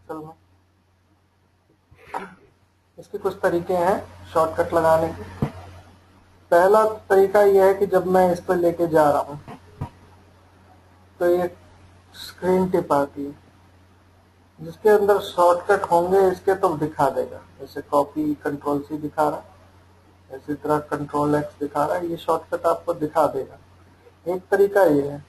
Excel में। इसके कुछ तरीके हैं शॉर्टकट लगाने के। पहला तरीका यह है कि जब मैं इस पर लेके जा रहा हूं तो एक स्क्रीन टिप आती है जिसके अंदर शॉर्टकट होंगे, इसके तो दिखा देगा। जैसे कॉपी कंट्रोल सी दिखा रहा है, इसी तरह कंट्रोल एक्स दिखा रहा है, ये शॉर्टकट आपको दिखा देगा। एक तरीका ये है।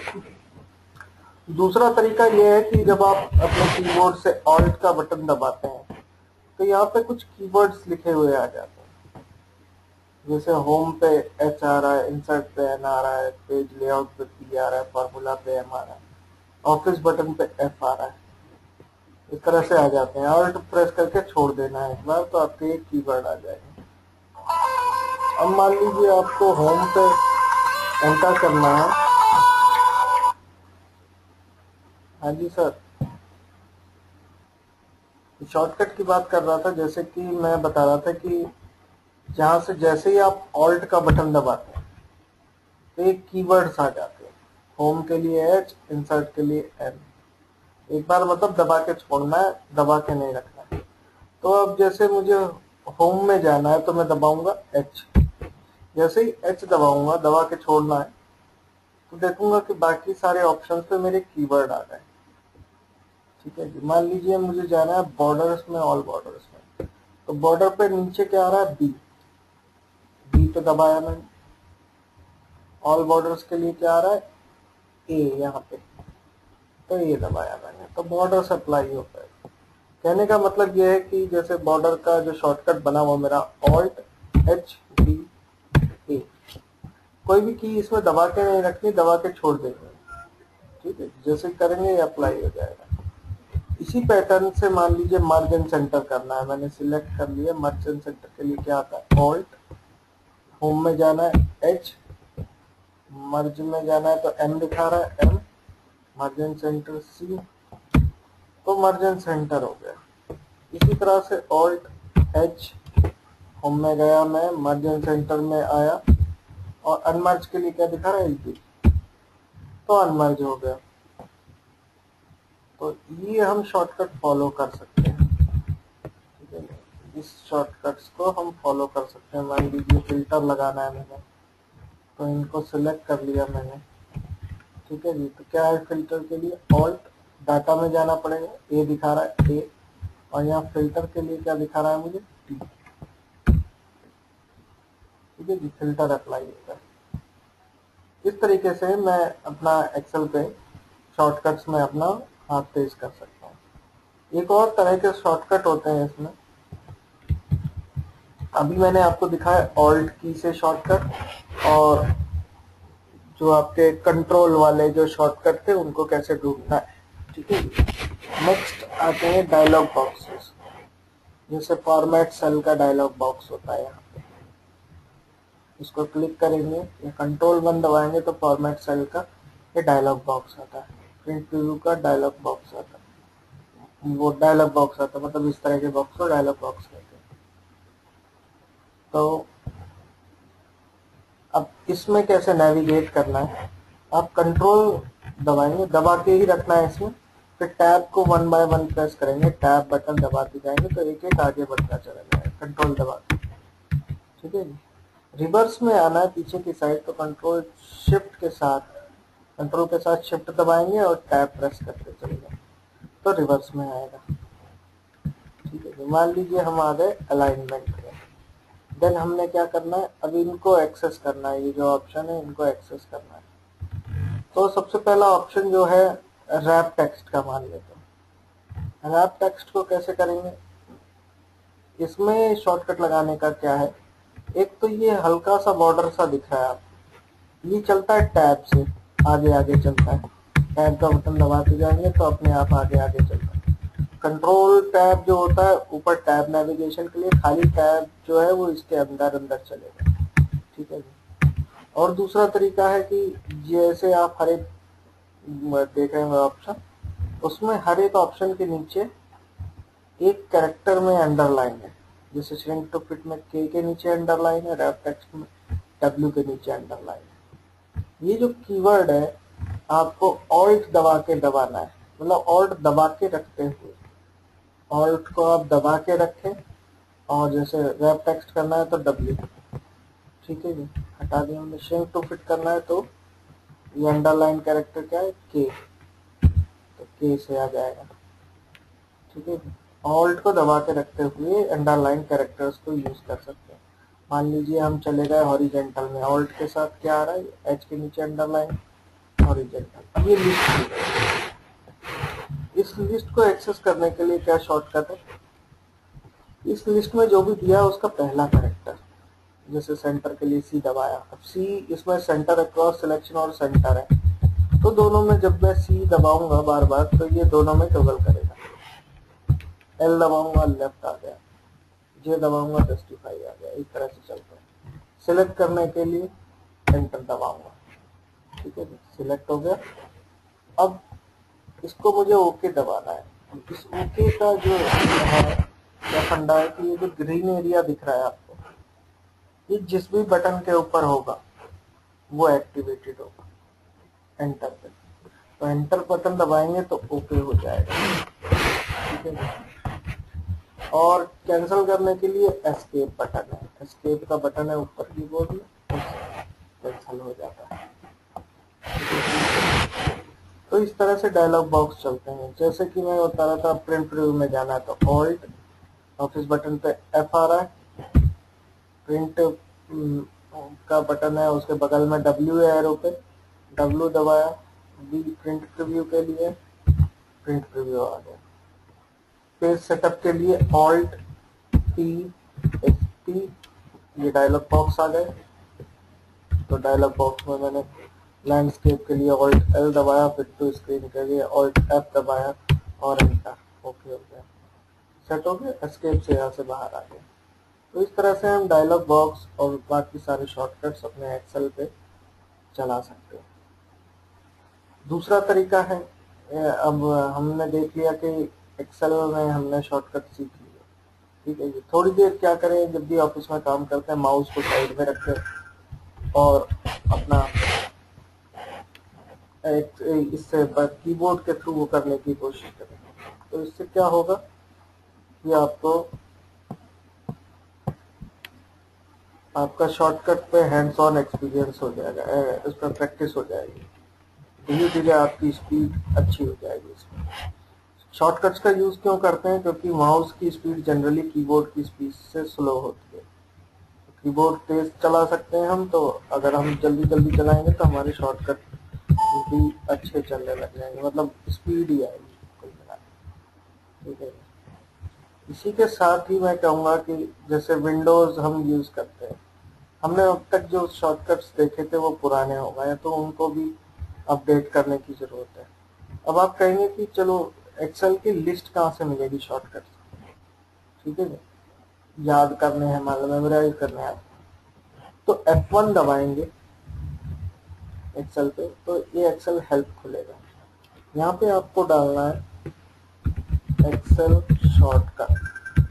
दूसरा तरीका ये है कि जब आप अपने कीबोर्ड से ऑल्ट का बटन दबाते हैं तो यहाँ पे कुछ कीवर्ड्स लिखे हुए आ जाते हैं। जैसे होम पे एच आ रहा है, इंसर्ट पे एन आ रहा है, पेज लेआउट पे पी आ रहा है, फॉर्मूला पे एम आ रहा है, ऑफिस बटन पे एफ आ रहा है। इस तरह से आ जाते हैं। ऑल्ट प्रेस करके छोड़ देना है एक बार तो आपके एक कीवर्ड आ जाएंगे। अब मान लीजिए आपको होम पे एंटर करना है। हाँ जी सर, शॉर्टकट की बात कर रहा था। जैसे कि मैं बता रहा था कि जहां से जैसे ही आप ऑल्ट का बटन दबाते हैं तो एक कीवर्ड्स आ जाते हैं। होम के लिए एच, इंसर्ट के लिए एन। एक बार मतलब दबा के छोड़ना है, दबा के नहीं रखना है। तो अब जैसे मुझे होम में जाना है तो मैं दबाऊंगा एच। जैसे ही एच दबाऊंगा, दबा के छोड़ना है, तो देखूंगा कि बाकी सारे ऑप्शंस पे मेरे कीवर्ड आ गए। ठीक है जी। मान लीजिए मुझे जाना है बॉर्डर्स में, ऑल बॉर्डर्स में, तो बॉर्डर पे नीचे क्या आ रहा है, बी। बी पे दबाया मैंने। ऑल बॉर्डर्स के लिए क्या आ रहा है, ए यहाँ पे, तो ये दबाया मैंने, तो बॉर्डर अप्लाई होता है। कहने का मतलब ये है कि जैसे बॉर्डर का जो शॉर्टकट बना वो मेरा ऑल्ट एच बी ए। कोई भी की इसमें दबा के नहीं रखनी, दबा के छोड़ देंगे। ठीक है, जैसे करेंगे ये अप्लाई हो जाएगा। इसी पैटर्न से मान लीजिए मार्जिन सेंटर करना है, मैंने सिलेक्ट कर लिया। मार्जिन सेंटर के लिए क्या आता है, ऑल्ट। होम में जाना है एच, मर्ज में जाना है तो एम दिखा रहा है, एम। मार्जिन सेंटर सी, तो मार्जिन सेंटर हो गया। इसी तरह से ऑल्ट एच, होम में गया मैं, मार्जिन सेंटर में आया, और अनमर्ज के लिए क्या दिखा रहा है, एच, तो अनमर्ज हो गया। तो ये हम शॉर्टकट फॉलो कर सकते हैं। ठीक है, इस शॉर्टकट्स को हम फॉलो कर सकते हैं। मान लीजिए फिल्टर लगाना है मैंने, तो इनको सिलेक्ट कर लिया मैंने। ठीक है जी। तो क्या है फिल्टर के लिए, ऑल्ट, डाटा में जाना पड़ेगा, ए दिखा रहा है ए, और यहाँ फिल्टर के लिए क्या दिखा रहा है मुझे, टी। ठीक है जी, फिल्टर अप्लाई होता है। इस तरीके से मैं अपना एक्सेल पे शॉर्टकट्स में अपना हाथ तेज कर सकता हूँ। एक और तरह के शॉर्टकट होते हैं इसमें। अभी मैंने आपको दिखाया ऑल्ट की से शॉर्टकट, और जो आपके कंट्रोल वाले जो शॉर्टकट थे उनको कैसे ढूंढना है। ठीक है, नेक्स्ट आते हैं डायलॉग बॉक्सेस। जैसे फॉर्मेट सेल का डायलॉग बॉक्स होता है, यहाँ पे इसको क्लिक करेंगे या कंट्रोल 1 दबाएंगे तो फॉर्मेट सेल का ये डायलॉग बॉक्स आता है। प्रिंट प्रीव्यू का डायलॉग बॉक्स आता है, वो डायलॉग बॉक्स आता है, मतलब इस तरह के बॉक्स को डायलॉग बॉक्स कहते हैं। तो अब इसमें कैसे नेविगेट करना है, आप कंट्रोल दबाएंगे, दबा के ही रखना है इसमें। फिर टैब को 1 बाय 1 प्रेस करेंगे, टैब बटन दबाते जाएंगे तो एक एक आगे बढ़ता चला जाएगा कंट्रोल दबा के। ठीक है जी। रिवर्स में आना है पीछे की साइड, तो कंट्रोल के साथ शिफ्ट दबाएंगे और टैब प्रेस करते चले जाएंगे तो रिवर्स में आएगा। ठीक है जी। मान लीजिए हम आ गए अलाइनमेंट में। देन हमने क्या करना है, अब इनको एक्सेस करना है, ये जो ऑप्शन है इनको एक्सेस करना है। तो सबसे पहला ऑप्शन जो है रैप टेक्स्ट का मान लेते हैं। रैप टेक्स्ट को कैसे करेंगे, इसमें शॉर्टकट लगाने का क्या है, एक तो ये हल्का सा बॉर्डर सा दिख रहा है आपको, ये चलता है टैब से, आगे आगे चलता है। टैब का बटन दबाते जाएंगे तो अपने आप आगे आगे चलता है। कंट्रोल टैब जो होता है ऊपर टैब नेविगेशन के लिए, खाली टैब जो है वो इसके अंदर अंदर चलेगा। ठीक है जी। और दूसरा तरीका है कि जैसे आप हर एक देख रहे हैं ऑप्शन, उसमें हर एक ऑप्शन के नीचे एक कैरेक्टर में अंडरलाइन है। जैसे श्रिंक टू फिट में के नीचे अंडरलाइन है, रैप टेक्स्ट में डब्ल्यू के नीचे अंडरलाइन है। ये जो कीवर्ड है आपको ऑल्ट दबा के दबाना है, मतलब ऑल्ट दबा के रखते हुए। ऑल्ट को आप दबा के रखें और जैसे रैप टेक्स्ट करना है तो W, ठीक है जी, हटा दिया हमने। श्रिंक टू फिट करना है तो ये अंडरलाइन कैरेक्टर क्या है, K, तो K से आ जाएगा, ठीक है जी। ऑल्ट को दबा के रखते हुए अंडरलाइन कैरेक्टर्स को यूज कर सकते हैं। मान लीजिए हम चले गए हॉरिजेंटल में, ऑल्ट के साथ क्या आ रहा है, H के नीचे अंडरलाइन, हॉरिजेंटल। अब ये लिस्ट है, इस लिस्ट को एक्सेस करने के लिए क्या शॉर्टकट है, इस लिस्ट में जो भी दिया है उसका पहला कैरेक्टर, जैसे सेंटर के लिए C दबाया, अब C इसमें सेंटर अक्रॉस सिलेक्शन और सेंटर है, तो दोनों में जब मैं C दबाऊंगा बार बार तो ये दोनों में टॉगल करेगा। L दबाऊंगा लेफ्ट आ गया, J दबाऊंगा जस्टिफाई आ गया, इस तरह से चलता है। सिलेक्ट करने के लिए एंटर दबाऊंगा, ठीक है, सिलेक्ट हो गया। अब इसको मुझे ओके दबाना है। इस ओके का जो है क्या फंडा है कि ये जो ग्रीन एरिया दिख रहा है आपको, ये जिस भी बटन के ऊपर होगा वो एक्टिवेटेड होगा एंटर पे, तो एंटर बटन दबाएंगे तो ओके हो जाएगा, ठीक है। और कैंसिल करने के लिए एस्केप बटन है, एस्केप का बटन है ऊपर कीबोर्ड में, कैंसिल हो जाता है। तो इस तरह से डायलॉग बॉक्स चलते हैं। जैसे कि मैं बता रहा था प्रिंट प्रीव्यू में जाना है तो ऑल्ट, ऑफिस बटन पे F आ रहा है, प्रिंट का बटन है उसके बगल में W है, एरो पे W दबाया, V प्रिंट प्रीव्यू के लिए, प्रिंट प्रीव्यू आ गया। पेज सेटअप के लिए ऑल्ट P FP, ये डायलॉग बॉक्स आ गए। तो डायलॉग बॉक्स में मैंने लैंडस्केप के लिए ऑल्ट L दबाया, फिर टू स्क्रीन के लिए ऑल्ट F दबाया और एंटर, ओके हो गया, सेट हो गया। एस्केप से यहाँ से बाहर आ गया। तो इस तरह से हम डायलॉग बॉक्स और बाकी सारे शॉर्टकट्स अपने एक्सेल पे चला सकते हैं। दूसरा तरीका है, अब हमने देख लिया कि एक्सेल में हमने शॉर्टकट सीख लिया, ठीक है जी। थोड़ी देर क्या करें, जब भी ऑफिस में काम करते हैं माउस को साइड में रखें और अपना इससे कीबोर्ड के थ्रू वो करने की कोशिश करें। तो इससे क्या होगा कि आपका शॉर्टकट पे हैंड्स ऑन एक्सपीरियंस हो जाएगा, इस पर प्रैक्टिस हो जाएगी, धीरे धीरे आपकी स्पीड अच्छी हो जाएगी। इसमें शॉर्टकट्स का यूज क्यों करते हैं, क्योंकि माउस की स्पीड जनरली कीबोर्ड की स्पीड से स्लो होती है। कीबोर्ड तेज चला सकते हैं हम, तो अगर हम जल्दी जल्दी चलाएंगे तो हमारे शॉर्टकट भी अच्छे चलने लग जाएंगे, मतलब स्पीड ही आएगी कुल मिला के, ठीक है। इसी के साथ ही मैं कहूँगा कि जैसे विंडोज हम यूज करते हैं, हमने अब तक जो शॉर्टकट्स देखे थे वो पुराने हो गए, तो उनको भी अपडेट करने की जरूरत है। अब आप कहेंगे कि चलो एक्सेल की लिस्ट कहाँ से मिलेगी शॉर्टकट्स, ठीक है, याद करने हैं, मान लो मेमोराइज करने हैं, तो F1 दबाएंगे एक्सेल पे तो ये एक्सेल हेल्प खुलेगा। यहाँ पे आपको डालना है excel shortcut,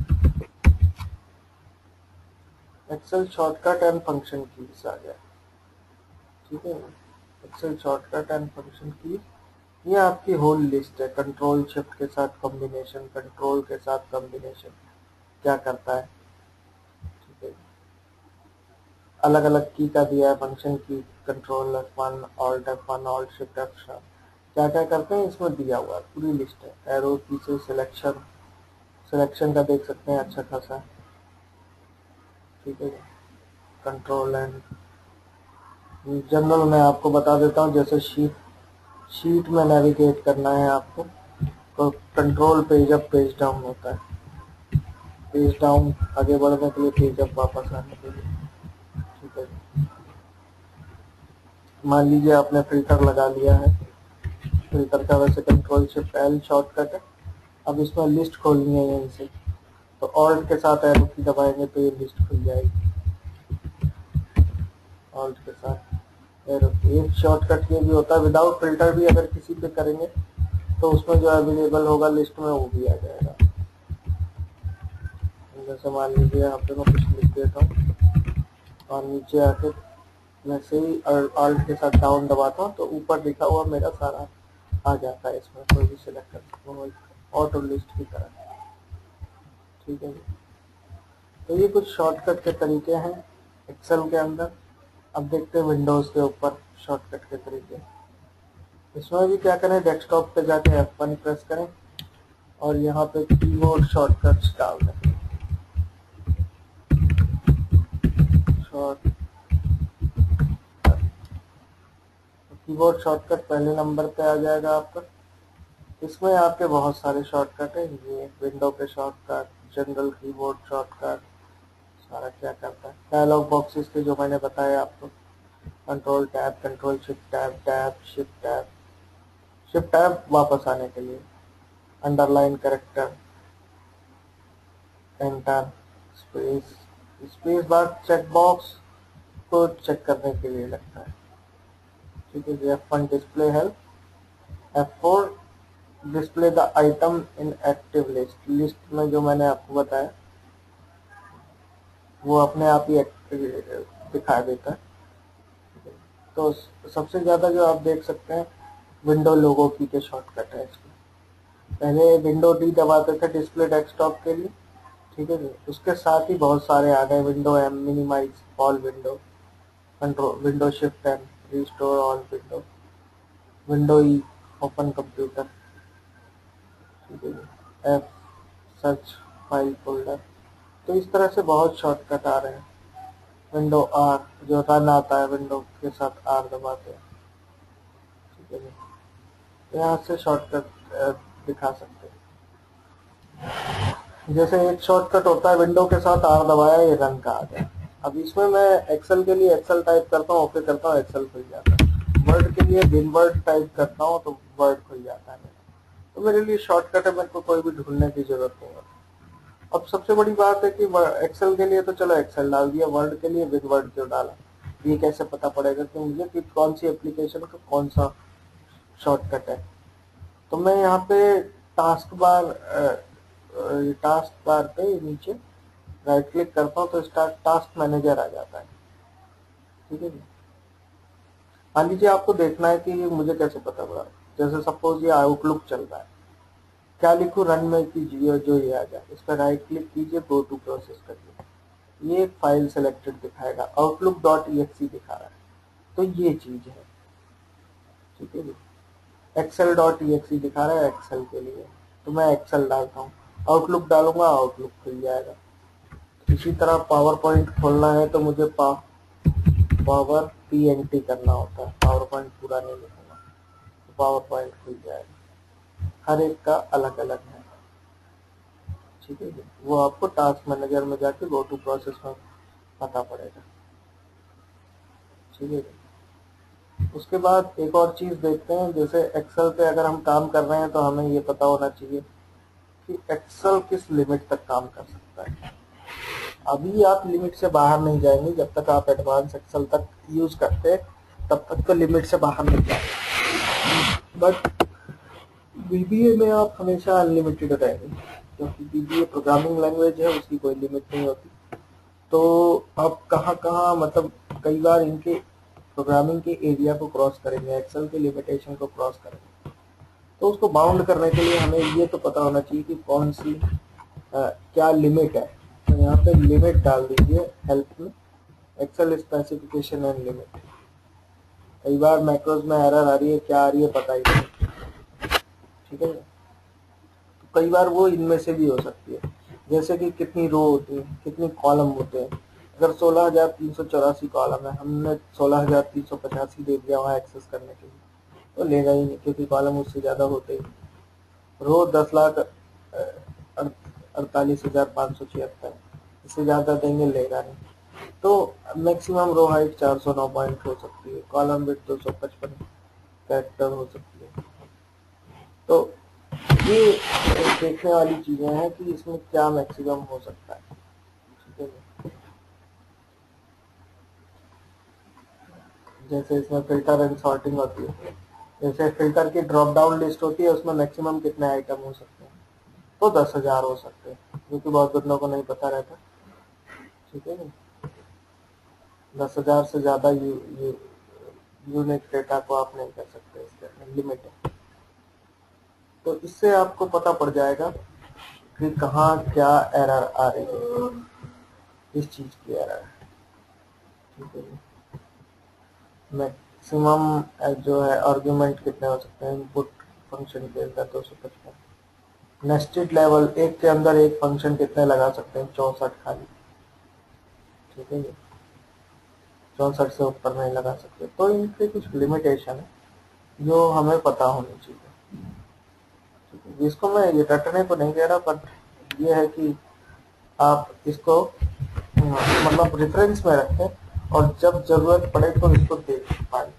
excel shortcut and function keys आ गया, ठीक है। Excel shortcut and function keys, ये आपकी होल लिस्ट है। कंट्रोल शिफ्ट के साथ कॉम्बिनेशन, कंट्रोल के साथ कॉम्बिनेशन क्या करता है, ठीक है। अलग अलग की का दिया है, फंक्शन की, control F1, alt F1, alt shift F7, क्या क्या करते हैं इसमें दिया हुआ है, पूरी लिस्ट है। एरो की से सिलेक्शन, सिलेक्शन का देख सकते हैं अच्छा खासा, ठीक है। कंट्रोल एंड जनरल मैं आपको बता देता हूँ, जैसे शीट में नेविगेट करना है आपको तो control page up page down होता है, पेज डाउन आगे बढ़ने के लिए, पेज अप वापस आने के लिए, ठीक है। मान लीजिए आपने फिल्टर लगा लिया है, फिल्टर का वैसे कंट्रोल शिफ्ट L शॉर्टकट है। अब इसमें लिस्ट खोलनी है यहीं से, तो ऑल्ट के साथ एरो की दबाएंगे तो ये लिस्ट खुल जाएगी, ऑल्ट के साथ एरो की। एक शॉर्टकट ये भी होता है, विदाउट फिल्टर भी अगर किसी पे करेंगे तो उसमें जो अवेलेबल होगा लिस्ट में वो भी आ जाएगा। जैसे मान लीजिए यहाँ पे मैं कुछ लिख देता हूँ और नीचे आके वैसे ही ऑल्ट के साथ डाउन दबाता हूँ तो ऊपर लिखा हुआ मेरा सारा आ जाता है, इसमें कोई भी सिलेक्ट कर सकता हूँ, ऑटो लिस्ट की तरह, ठीक है जी। तो ये कुछ शॉर्टकट के तरीके हैं एक्सेल के अंदर। अब देखते हैं विंडोज़ के ऊपर शॉर्टकट के तरीके। इसमें भी क्या करें, डेस्कटॉप पे जाके F1 प्रेस करें और यहाँ पे कीबोर्ड शॉर्टकट्स डाल दें। कीबोर्ड शॉर्टकट पहले नंबर पे आ जाएगा आपका। इसमें आपके बहुत सारे शॉर्टकट है, ये विंडो के शॉर्टकट, जनरल कीबोर्ड शॉर्टकट, सारा क्या करता है। डायलॉग बॉक्सेस के जो मैंने बताया आपको, control tab, control shift tab, tab shift tab, shift tab वापस आने के लिए, underline character, enter, space, space bar check box को चेक करने के लिए लगता है। ठीक है जी। F1 display help, F4 display the item in active list. List में जो मैंने आपको बताया वो अपने आप ही दिखा देता है। तो सबसे ज्यादा जो आप देख सकते हैं विंडो लोगो की के शॉर्टकट है इसमें। पहले विंडो डी दबाते थे डिस्प्ले डेस्कटॉप के लिए, ठीक है जी। उसके साथ ही बहुत सारे आ गए, window M, minimize all window, control, window shift M, restore all window, window E, open computer, ठीक है जी, एफ, सर्च फाइल फोल्डर। तो इस तरह से बहुत शॉर्टकट आ रहे हैं। विंडो आर, जो रन आता है विंडो के साथ आर दबाते हैं, ठीक है जी। यहाँ से शॉर्टकट दिखा सकते हैं। जैसे एक शॉर्टकट होता है विंडो के साथ आर दबाया, ये रन का आ गया। अब इसमें मैं एक्सेल के लिए एक्सेल टाइप करता हूँ, ओके करता हूँ, एक्सेल खुल जाता है। वर्ड के लिए बिन वर्ड टाइप करता हूँ तो वर्ड खुल जाता है। तो मेरे लिए शॉर्टकट है, मेरे को कोई भी ढूंढने की जरूरत नहीं है। अब सबसे बड़ी बात है कि एक्सेल के लिए तो चलो एक्सेल डाल दिया, वर्ड के लिए विद वर्ड क्यों डाला, ये कैसे पता पड़ेगा कि मुझे कि कौन सी एप्लीकेशन का कौन सा शॉर्टकट है। तो मैं यहाँ पे टास्क बार टास्क बार पे नीचे राइट क्लिक करता हूँ तो स्टार्ट टास्क मैनेजर आ जाता है, ठीक है जी। मान लीजिए आपको देखना है कि मुझे कैसे पता पड़ा, जैसे सपोज ये आउटलुक चल रहा है, क्या लिखूं, रन में कीजिए जो ये आ जाए। इस पर राइट क्लिक कीजिए, गो टू प्रोसेस करिए, ये एक फाइल सेलेक्टेड दिखाएगा, आउटलुक डॉट exe दिखा रहा है, तो ये चीज है, ठीक है जी। एक्सेल डॉट exe दिखा रहा है एक्सेल के लिए, तो मैं एक्सेल डालता हूँ, आउटलुक डालूंगा, आउटलुक खुल जाएगा। इसी तरह पावर पॉइंट खोलना है तो मुझे पावर PNT करना होता है, पावर पॉइंट पूरा नहीं लिखूंगा, तो पावर पॉइंट खुल जाएगा। हर एक का अलग अलग है, ठीक है जी। वो आपको टास्क मैनेजर में जाके गो टू प्रोसेस में पता पड़ेगा, ठीक है जी। उसके बाद एक और चीज देखते हैं, जैसे एक्सेल पे अगर हम काम कर रहे हैं तो हमें ये पता होना चाहिए कि एक्सेल किस लिमिट तक काम कर सकता है। अभी आप लिमिट से बाहर नहीं जाएंगे, जब तक आप एडवांस एक्सेल तक यूज करते हैं तब तक तो लिमिट से बाहर नहीं जाएंगे। बट बीबीए में आप हमेशा अनलिमिटेड रहेंगे, क्योंकि बीबीए प्रोग्रामिंग लैंग्वेज है, उसकी कोई लिमिट नहीं होती। तो आप कहाँ कहाँ मतलब कई बार इनके प्रोग्रामिंग के एरिया को क्रॉस करेंगे, एक्सेल के लिमिटेशन को क्रॉस करेंगे। तो उसको बाउंड करने के लिए हमें ये तो पता होना चाहिए कि कौन सी क्या लिमिट है। तो यहाँ पे लिमिट डाल दीजिए हेल्प में, एक्सेल स्पेसिफिकेशन एंड लिमिट। कई बार मैक्रोज में एरर आ रही है, क्या आ रही है पता ही नहीं, ठीक है। तो कई बार वो इनमें से भी हो सकती है, जैसे कि कितनी रो होती है, कितने कॉलम होते हैं। अगर 16,384 कॉलम है, हमने 16,385 दे दिया वहाँ एक्सेस करने के लिए, तो लेगा ही नहीं, क्योंकि कॉलम उससे ज्यादा होते ही। रो 10,48,576, इससे ज्यादा देंगे लेगा नहीं। तो मैक्सिमम रो हाइट 409 पॉइंट हो सकती है, कॉलम विड्थ 255 कैरेक्टर हो सकती है। तो ये देखने वाली चीजें हैं कि इसमें क्या मैक्सिमम हो सकता है, ठीक है। जैसे इसमें फिल्टर एंड सॉर्टिंग होती है, जैसे फिल्टर की ड्रॉप डाउन लिस्ट होती है, उसमें मैक्सिमम कितने आइटम हो सकते हैं, तो 10,000 हो सकते हैं, जो कि बहुत बंदों को नहीं पता रहता, ठीक है। 10,000 से ज्यादा यूनिक डेटा को आप नहीं कर सकते, इसके लिमिट है। तो इससे आपको पता पड़ जाएगा कि कहाँ क्या एरर आ रही है, इस चीज की एरर है। ठीक है जी। मैक्सिमम जो है आर्ग्यूमेंट कितने हो सकते हैं इनपुट फंक्शन के अंदर, 255। नेस्टेड लेवल, एक के अंदर एक फंक्शन कितने लगा सकते हैं, 64 खाली। ठीक है जी, 64 से ऊपर नहीं लगा सकते। तो इनके कुछ लिमिटेशन है जो हमें पता होनी चाहिए। ठीक है, जिसको मैं ये रटने को नहीं कह रहा, बट ये है कि आप इसको मतलब रेफरेंस में रखें और जब जरूरत पड़े तो इसको देख पाए।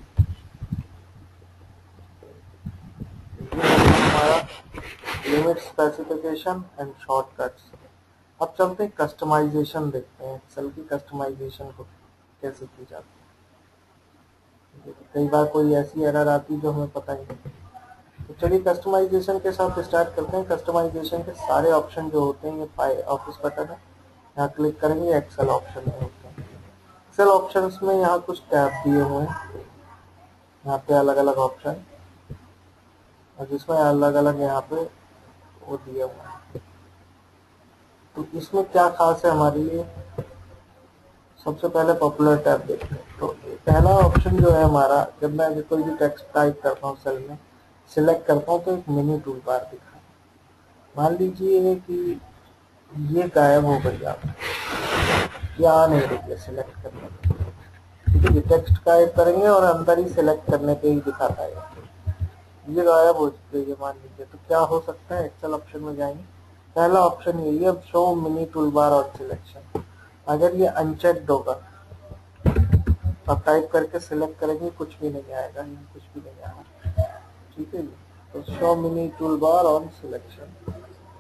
हमारा लिमिट स्पेसिफिकेशन एंड शॉर्टकट्स। अब चलते हैं कस्टमाइजेशन, देखते हैं एक्सेल की कस्टमाइजेशन को कैसे की जाती है। कई बार कोई ऐसी एरर आती है जो हमें पता ही नहीं। तो चलिए कस्टमाइजेशन के साथ स्टार्ट करते हैं। कस्टमाइजेशन के सारे ऑप्शन जो होते हैं, ये फाइल ऑफिस बटन है, यहाँ क्लिक करेंगे, एक्सेल ऑप्शन में होते हैं। एक्सेल ऑप्शंस में यहाँ कुछ टैब दिए हुए हैं, यहाँ पे अलग अलग ऑप्शन, और जिसमें अलग अलग यहाँ पे वो दिए हुए हैं। तो इसमें क्या खास है हमारे लिए, सबसे पहले पॉपुलर टैब देखते हैं। तो पहला ऑप्शन जो है हमारा, जब मैं कोई भी टेक्स्ट टाइप करता हूँ सेल में, सिलेक्ट करता हूँ तो एक मिनी टूल बार दिखा है। मान लीजिए कि ये गायब हो गई, आप क्या आ नहीं रही है सिलेक्ट करने पे। ठीक है, टेक्स्ट टाइप करेंगे और अंदर ही सिलेक्ट करने पे ही दिखाता है, ये गायब हो चुकी है मान लीजिए। तो क्या हो सकता है, एक्सेल ऑप्शन में जाएंगे, पहला ऑप्शन यही है, शो मिनी टूल बार और सिलेक्शन। अगर ये अनचेक्ड होगा, आप टाइप करके सिलेक्ट करेंगे, कुछ भी नहीं आएगा, कुछ भी नहीं आएगा। ठीक है जी, तो show mini tool bar on selection.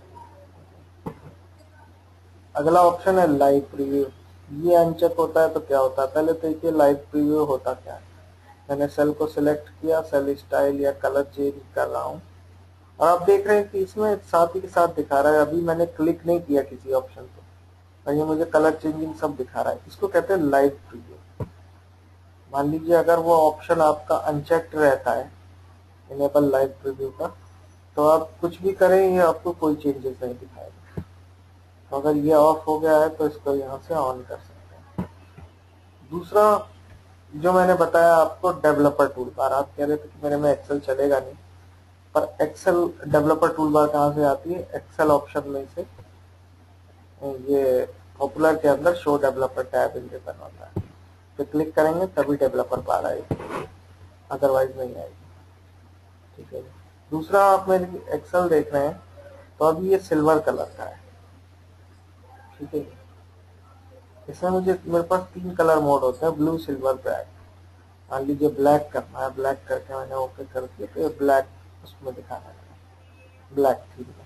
अगला ऑप्शन है लाइव प्रीव्यू। ये अनचेक होता है तो क्या होता है, पहले तो देखिए लाइव प्रीव्यू होता क्या है। मैंने सेल को सिलेक्ट किया, सेल स्टाइल या कलर चेंज कर रहा हूँ, और आप देख रहे हैं कि इसमें साथ ही के साथ दिखा रहा है, अभी मैंने क्लिक नहीं किया किसी ऑप्शन पे और ये मुझे कलर चेंजिंग सब दिखा रहा है। इसको कहते हैं लाइव प्रीव्यू। मान लीजिए अगर वो ऑप्शन आपका अनचेक्ड रहता है, इनेबल लाइव प्रीव्यू का, तो आप कुछ भी करें ये आपको कोई चेंजेस नहीं दिखाएगा। तो अगर ये ऑफ हो गया है तो इसको यहाँ से ऑन कर सकते हैं। दूसरा जो मैंने बताया आपको, डेवलपर टूल बार। आप कह रहे थे कि मेरे में एक्सेल चलेगा नहीं, पर एक्सेल डेवलपर टूल बार कहाँ से आती है, एक्सेल ऑप्शन में से ये पॉपुलर के अंदर शो डेवलपर टैब इंडिपेंडेंट होता है, तो क्लिक करेंगे तभी डेवलपर बार आएगी, अदरवाइज नहीं आएगी। ठीक है, दूसरा आप मेरे एक्सेल देख रहे हैं तो अभी ये सिल्वर कलर का है। ठीक है, इसमें मेरे पास 3 कलर मोड होते हैं, ब्लू सिल्वर ब्लैक। मान लीजिए ब्लैक करना है, ब्लैक करके मैंने ओके कर दिया तो ये ब्लैक उसमें दिखाना है, ब्लैक थीम में।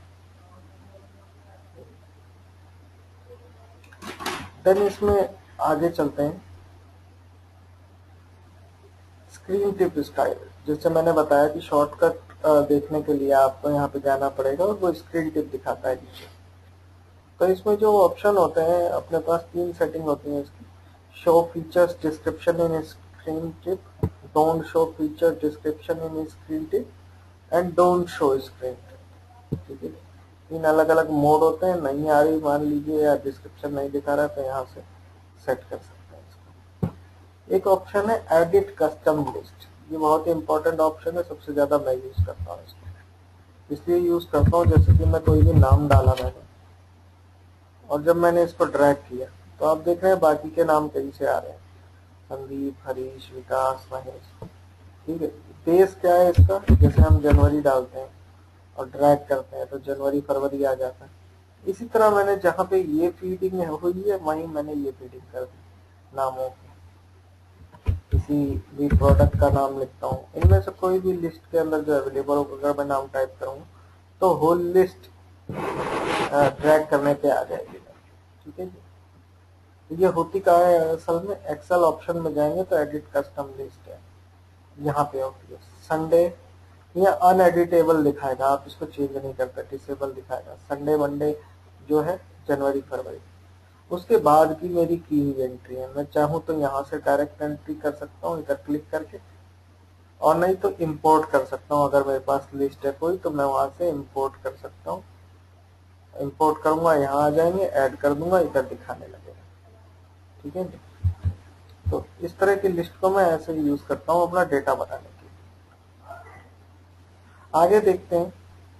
देन इसमें आगे चलते हैं, स्क्रीन टिप स्टाइल। जैसे मैंने बताया कि शॉर्टकट देखने के लिए आपको यहाँ पे जाना पड़ेगा और वो स्क्रीन टिप दिखाता है नीचे। तो इसमें जो ऑप्शन होते हैं अपने पास, 3 सेटिंग होती है इसकी। Show features description in screen tip, don't show feature description in screen tip, and don't show screen tip. ठीक है, 3 अलग अलग मोड होते हैं। नहीं आ रही मान लीजिए, या डिस्क्रिप्शन नहीं दिखा रहा, तो यहाँ से सेट कर सकते हैं इसको। एक ऑप्शन है एडिट कस्टम लिस्ट। ये बहुत ही इंपॉर्टेंट ऑप्शन है, सबसे ज्यादा मैं यूज करता हूँ इसको। इसलिए यूज करता हूँ, जैसे कि मैं कोई भी नाम डाला मैंने, और जब मैंने इसको ड्रैग किया तो आप देख रहे हैं बाकी के नाम कहीं से आ रहे हैं, संदीप, हरीश, विकास, महेश। ठीक है, बेस क्या है इसका, जैसे हम जनवरी डालते हैं और ड्रैग करते हैं तो जनवरी फरवरी आ जाता है। इसी तरह मैंने जहाँ पे ये फीडिंग हुई है वहीं मैंने ये फीडिंग कर दी नामों की। किसी भी प्रोडक्ट का नाम लिखता हूँ, इनमें से कोई भी लिस्ट के अंदर जो अवेलेबल हो, अगर मैं नाम टाइप करूँ तो होल लिस्ट ड्रैग करने पे आ जाएगी। ठीक है जी, ये होती कहाँ है असल में, एक्सेल ऑप्शन में जाएंगे तो एडिट कस्टम लिस्ट है, यहाँ पे होती है। संडे या अनएडिटेबल दिखाएगा, आप इसको चेंज नहीं करते, डिसेबल दिखाएगा। संडे मंडे जो है जनवरी फरवरी, उसके बाद की मेरी की हुई एंट्री है। मैं चाहूँ तो यहाँ से डायरेक्ट एंट्री कर सकता हूँ इधर क्लिक करके, और नहीं तो इंपोर्ट कर सकता हूँ। अगर मेरे पास लिस्ट है कोई तो मैं वहां से इंपोर्ट कर सकता हूँ इंपोर्ट करूंगा, यहाँ आ जाएंगे, ऐड कर दूंगा, इधर दिखाने लगेगा। ठीक है जी। तो इस तरह की लिस्ट को मैं ऐसे यूज करता हूँ अपना डेटा बनाने के लिए। आगे देखते हैं।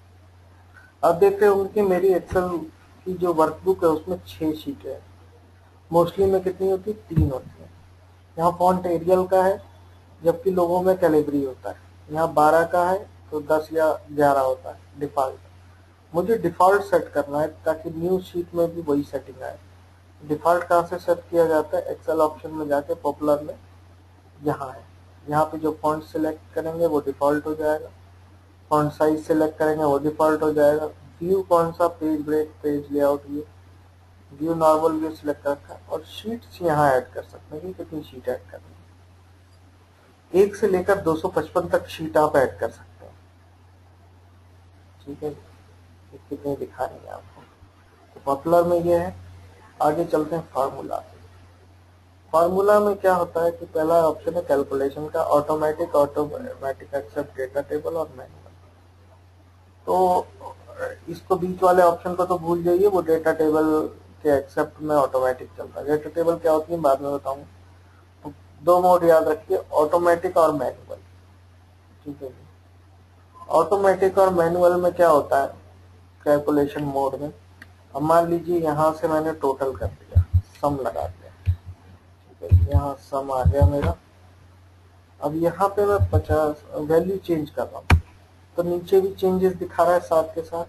अब देखते होंगे कि मेरी एक्सेल की जो वर्कबुक है उसमें 6 शीट है। मोस्टली में कितनी होती है? 3 होती है। यहाँ फॉन्ट एरियल का है, जबकि लोगों में कैलिबरी होता है। यहाँ 12 का है तो 10 या 11 होता है डिफॉल्ट। मुझे डिफॉल्ट सेट करना है ताकि न्यू शीट में भी वही सेटिंग आए। डिफॉल्ट कहाँ से सेट किया जाता है? एक्सेल ऑप्शन में जाके पॉपुलर में यहाँ है। यहाँ पे जो फॉन्ट सिलेक्ट करेंगे वो डिफॉल्ट हो जाएगा। फॉन्ट साइज सिलेक्ट करेंगे वो डिफॉल्ट हो जाएगा। व्यू कौन सा? Page break, page layout, view normal view select रखा है। और शीट्स यहाँ ऐड कर सकते हैं कि कितनी शीट ऐड करनी है। 1 से लेकर 255 तक शीट आप ऐड कर सकते हैं। ठीक है, कितने दिखानी है आपको। तो पॉपुलर में ये है। आगे चलते हैं फार्मूला। फार्मूला में क्या होता है कि पहला ऑप्शन है कैलकुलेशन का, ऑटोमेटिक एक्सेप्ट डेटा टेबल और मैनुअल। तो इसको बीच वाले ऑप्शन को तो भूल जाइए, वो डेटा टेबल के एक्सेप्ट में ऑटोमेटिक चलता है। डेटा टेबल क्या होती है बाद में बताऊंगा। तो 2 मोड याद रखिए, ऑटोमेटिक और मैनुअल। ठीक है जी। ऑटोमेटिक और मैनुअल में क्या होता है कैलकुलेशन मोड में? अब मान लीजिए यहाँ से मैंने टोटल कर दिया, सम लगा दिया। ठीक है, यहाँ सम आ गया मेरा। अब यहाँ पे मैं 50 वैल्यू चेंज कर रहा हूँ, तो नीचे भी चेंजेस दिखा रहा है साथ के साथ,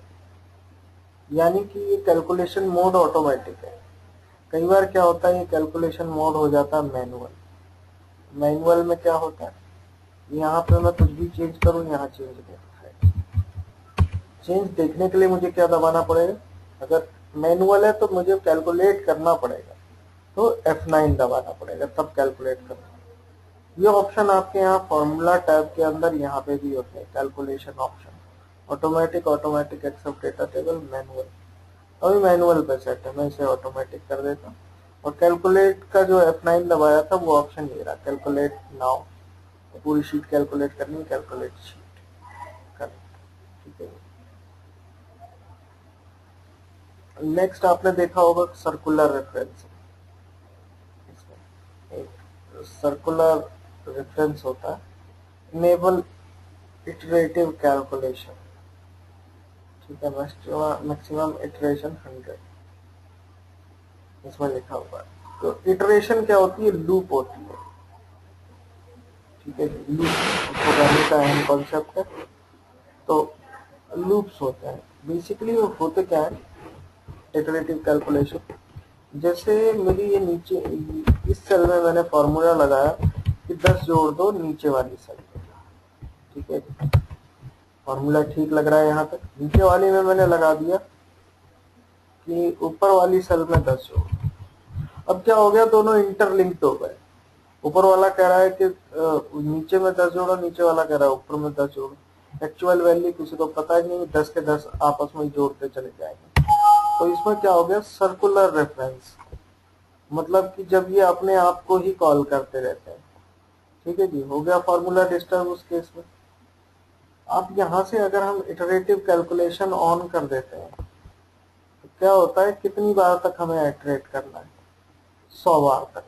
यानी कि ये कैलकुलेशन मोड ऑटोमेटिक है। कई बार क्या होता है ये कैलकुलेशन मोड हो जाता है मैनुअल। मैनुअल में क्या होता है, यहाँ पे मैं कुछ भी चेंज करूँ, यहाँ चेंज देखता है। चेंज देखने के लिए मुझे क्या दबाना पड़ेगा? अगर मैनुअल है तो मुझे कैलकुलेट करना पड़ेगा, तो F9 दबाना पड़ेगा, तब कैलकुलेट करना। ये ऑप्शन आपके यहाँ फॉर्मूला टैब के अंदर यहाँ पे भी होते हैं, calculation option, automatic except data table, manual. अभी मैनुअल पे सेट है, मैं इसे ऑटोमेटिक कर देता हूँ। और कैलकुलेट का जो F9 दबाया था वो ऑप्शन ये रहा, कैलकुलेट नाउ। तो पूरी शीट कैलकुलेट करनी है, कैलकुलेट शीट कर। ठीक है। नेक्स्ट आपने देखा होगा सर्कुलर रेफरेंस। एक सर्कुलर रेफरेंस होता है, इनेबल इटरेटिव कैलकुलेशन। ठीक है, मैक्सिमम इटरेशन 100 इसमें लिखा हुआ है। तो इटरेशन क्या होती है? लूप होती है। ठीक है, लूप प्रोग्रामिंग का अहम कॉन्सेप्ट है। तो लूप्स होते हैं बेसिकली, वो होते क्या है इटरेटिव कैलकुलेशन। जैसे मेरी ये नीचे इस सेल में मैंने फॉर्मूला लगाया कि 10 जोड़ दो नीचे वाली सेल में। ठीक है, फॉर्मूला ठीक लग रहा है यहाँ तक। नीचे वाली में मैंने लगा दिया कि ऊपर वाली सेल में 10 जोड़। अब क्या हो गया, दोनों इंटरलिंक्ड हो गए। ऊपर वाला कह रहा है कि नीचे में 10 जोड़ो, नीचे वाला कह रहा है ऊपर में 10 जोड़ो। एक्चुअल वैल्यू किसी को पता ही नहीं, 10 के 10 आपस में जोड़ते चले जाएंगे। तो इसमें क्या हो गया, सर्कुलर रेफरेंस, मतलब कि जब ये अपने आप को ही कॉल करते रहते हैं। ठीक है जी, हो गया फॉर्मूला डिस्टर्ब उस केस में। अब यहाँ से अगर हम इटरेटिव कैलकुलेशन ऑन कर देते हैं तो क्या होता है, कितनी बार तक हमें इटरेट करना है? 100 बार तक।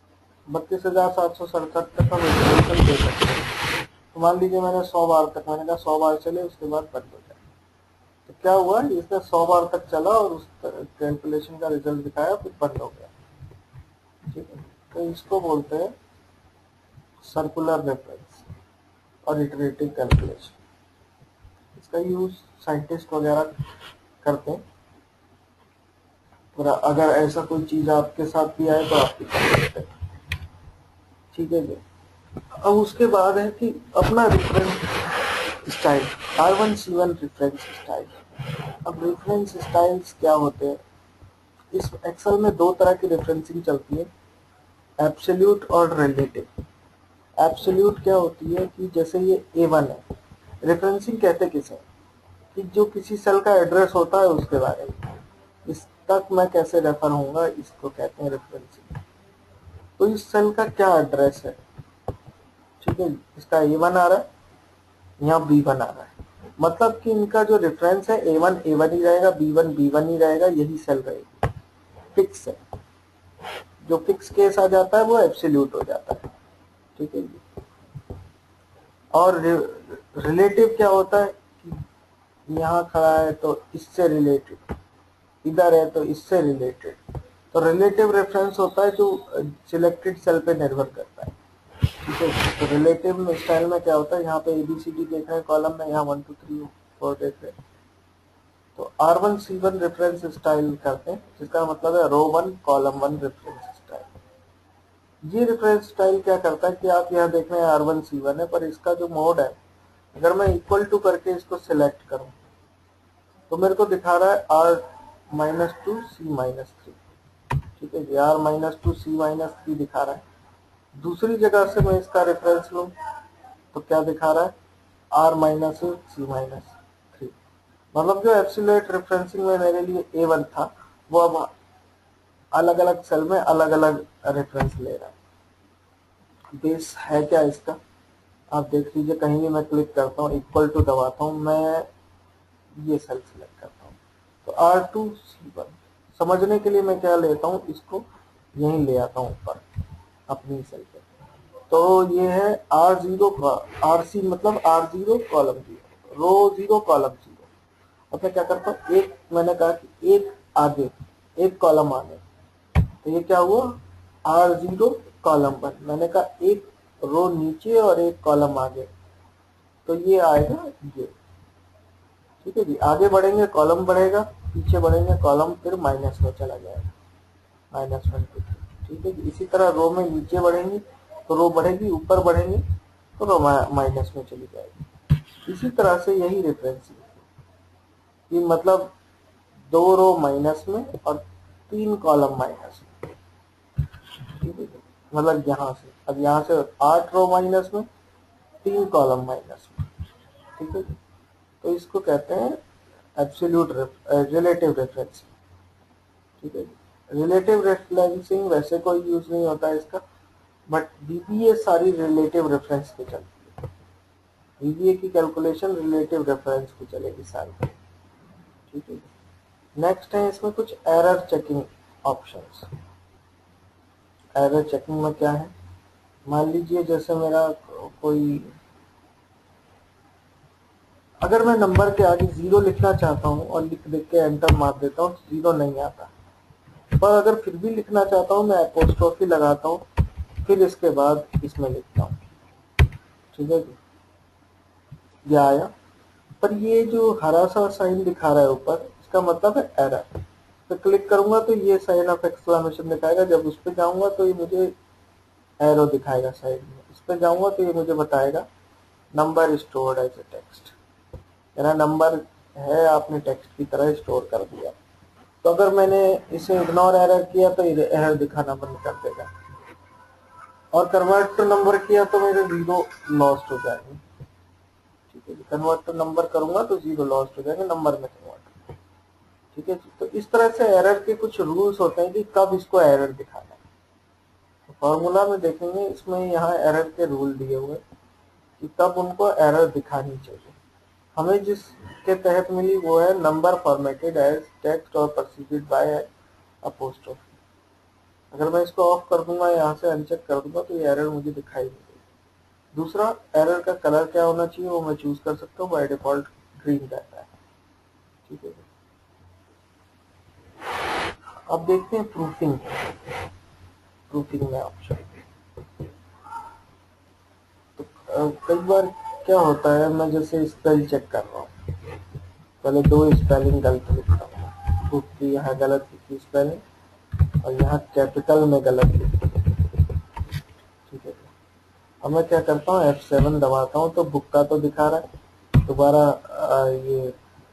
32,767 तक हम इटरेशन दे सकते हैं। तो मान लीजिए मैंने 100 बार तक, मैंने कहा 100 बार चले, उसके बाद बंद हो जाए। तो क्या हुआ, इसने 100 बार तक चला और उस कैलकुलेशन का रिजल्ट दिखाया, फिर बंद हो गया। ठीक है, तो इसको बोलते हैं सर्कुलर रेफरेंस और इटरेटिव कैलकुलेशन। इसका यूज साइंटिस्ट वगैरह करते हैं। और अगर ऐसा कोई चीज आपके साथ भी आए तो आप भी कर सकते हैं। ठीक है जी। अब उसके बाद है कि अपना reference style, R1C1 reference style. अब रेफरेंस स्टाइल्स क्या होते हैं? इस एक्सेल में 2 तरह की रेफरेंसिंग चलती है, एब्सोल्यूट और रिलेटिव। एब्सोल्यूट क्या होती है कि जैसे ये A1 है, रेफरेंसिंग कहते किसे, कि जो किसी सेल का एड्रेस होता है उसके बारे में, इस तक मैं कैसे रेफर होऊंगा, इसको कहते हैं रेफरेंसिंग। तो इस सेल का क्या एड्रेस है? ठीक है, इसका A1 आ रहा है, यहाँ B1 आ रहा है। मतलब कि इनका जो रेफरेंस है A1 A1 ही रहेगा, B1 B1 ही रहेगा, यही सेल रहेगी, फिक्स है। जो फिक्स केस आ जाता है वो एब्सोल्यूट हो जाता है, ठीक है जी। और रिलेटिव क्या होता है कि यहाँ खड़ा है तो इससे रिलेटेड, इधर है तो इससे रिलेटेड। तो रिलेटिव रेफरेंस होता है जो सिलेक्टेड सेल पे निर्भर करता है, ठीक है। तो रिलेटिव स्टाइल में क्या होता है, यहाँ पे ABCD देख रहे हैं कॉलम में, यहाँ 1 2 3 4 देख रहे हैं, तो R1 C1 रेफरेंस स्टाइल करते हैं, जिसका मतलब है रो 1 कॉलम 1 रेफरेंस स्टाइल। ये रेफरेंस स्टाइल क्या करता है कि आप यहाँ देख रहे हैं R1 C1 है, पर इसका जो मोड है, अगर मैं इक्वल टू करके इसको सिलेक्ट करूं तो मेरे को दिखा रहा है R-2 C-3, ठीक है जी। R-2 C-3 दिखा रहा है। दूसरी जगह से मैं इसका रेफरेंस लूं तो क्या दिखा रहा है, R-C-3। मतलब जो एब्सोल्यूट रेफरेंसिंग में मेरे लिए A1 था, वो अब अलग अलग सेल में अलग अलग रेफरेंस ले रहा है। बेस है क्या इसका, आप देख लीजिए, कहीं भी मैं क्लिक करता हूँ, इक्वल टू दबाता हूँ, मैं ये सेल सिलेक्ट करता हूँ, तो R2 C1 समझने के लिए मैं क्या लेता हूँ, इसको यहीं ले आता हूँ ऊपर अपनी सेल पे। तो ये है R0 का RC, मतलब R0 कॉलम 0, रो 0 कॉलम 0। अब मैं क्या करता हूँ, एक मैंने कहा कि एक आगे, एक कॉलम आगे, तो ये क्या हुआ, R0 कॉलम 1। मैंने कहा एक रो नीचे और एक कॉलम आगे, तो ये आएगा ये, ठीक है जी। आगे बढ़ेंगे कॉलम बढ़ेगा, पीछे बढ़ेंगे कॉलम फिर माइनस में चला जाएगा, -1 2 3, ठीक है जी। इसी तरह रो में नीचे बढ़ेंगी तो रो बढ़ेगी, ऊपर बढ़ेंगे तो रो माइनस में चली जाएगी। इसी तरह से यही रेफरेंस कि मतलब 2 रो माइनस में और 3 कॉलम माइनस में, ठीक है। मतलब यहाँ से, अब यहाँ से 8 रो माइनस में, 3 कॉलम माइनस में, ठीक है। तो इसको कहते हैं एब्सोल्यूट रिलेटिव रेफरेंस, ठीक है। रिलेटिव रेफरेंसिंग वैसे कोई यूज नहीं होता है इसका, बट बीबीए सारी रिलेटिव रेफरेंस पे चलती है। बीबीए की कैलकुलेशन रिलेटिव रेफरेंस पे चलेगी सारी, ठीक है। नेक्स्ट है इसमें कुछ error checking options. Error checking में क्या है, मान लीजिए जैसे मेरा कोई, अगर मैं नंबर के आगे 0 लिखना चाहता हूँ और लिख देख के एंटर मार देता हूँ, 0 नहीं आता, पर अगर फिर भी लिखना चाहता हूँ मैं एपोस्ट्रोफी लगाता हूँ, फिर इसके बाद इसमें लिखता हूँ, ठीक है जी, ये आया। पर ये जो हरा सा साइन दिखा रहा है ऊपर, इसका मतलब है एरर। तो क्लिक करूंगा तो ये साइन ऑफ एक्सक्लेमेशन दिखाएगा, जब उस पर जाऊंगा तो ये मुझे एरो दिखाएगा साइड में, इस पर जाऊंगा तो ये मुझे बताएगा number stored as a text, यानी नंबर है आपने टेक्स्ट की तरह स्टोर कर दिया। तो अगर मैंने इसे इग्नोर एरर किया तो एरर दिखाना बंद कर देगा, और कन्वर्ट टू नंबर किया तो मेरे 0 लॉस्ट हो जाएंगे, ठीक है। कन्वर्ट टू नंबर करूंगा तो 0 लॉस्ट हो जाएंगे, नंबर में कन्वर्ट, ठीक है। तो इस तरह से एरर के कुछ रूल्स होते हैं कि कब इसको एरर दिखाना है। तो फॉर्मूला में देखेंगे, इसमें यहाँ एरर के रूल दिए हुए कि कब उनको एरर दिखानी चाहिए। हमें जिसके तहत मिली वो है नंबर फॉर्मेटेड एज टेक्स्ट और प्रोसीडेड बाय अपोस्ट्रोफी। अगर मैं इसको ऑफ कर दूंगा, यहाँ से अनचेक कर दूंगा, तो ये एरर मुझे दिखाई नहीं देगी। दूसरा, एरर का कलर क्या होना चाहिए वो मैं चूज कर सकता हूँ, बाय डिफॉल्ट ग्रीन रहता है, ठीक है। अब देखते हैं प्रूफिंग। प्रूफिंग में ऑप्शन, तो कई बार क्या होता है, मैं जैसे स्पेल चेक कर रहा हूँ, पहले 2 स्पेलिंग गलत लिखता हूँ, प्रूफ की यहाँ गलत लिखी स्पेलिंग और यहाँ कैपिटल में गलत लिखी, ठीक है। अब मैं क्या करता हूँ, F7 दबाता हूँ तो बुक का तो दिखा रहा है, दोबारा ये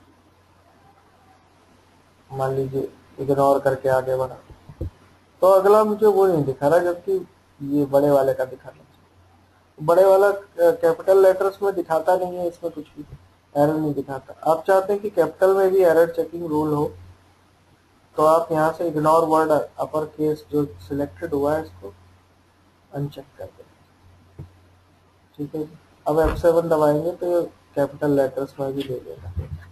मान लीजिए इग्नोर करके आगे बढ़ा तो अगला मुझे वो नहीं दिखा रहा, जबकि ये बड़े वाले का दिखाना चाहिए। बड़े वाला कैपिटल लेटर्स में दिखाता नहीं है, इसमें कुछ भी एरर नहीं दिखाता। आप चाहते हैं कि कैपिटल में भी एरर चेकिंग रूल हो, तो आप यहाँ से इग्नोर वर्ड अपर केस जो सिलेक्टेड हुआ है इसको अनचेक कर दें, ठीक है जी। अब F7 दबाएंगे तो कैपिटल लेटर्स में भी दे देगा।